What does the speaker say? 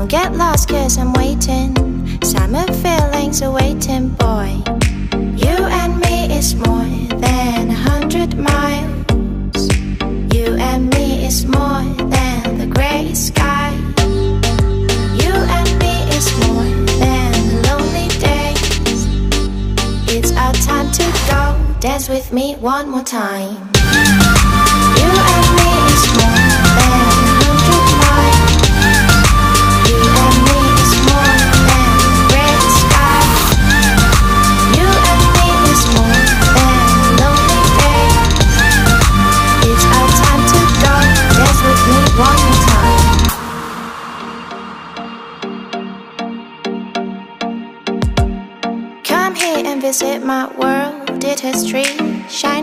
Don't get lost cause I'm waiting. Summer feelings are waiting, boy. You and me is more than 100 miles. You and me is more than the gray sky. You and me is more than lonely days. It's our time to go. Dance with me one more time. You and me is more than 100 miles. You and me is more than gray sky. You and me is more than lonely days. It's our time to go. Dance with me one more time. Come here and visit my world. Did history shine?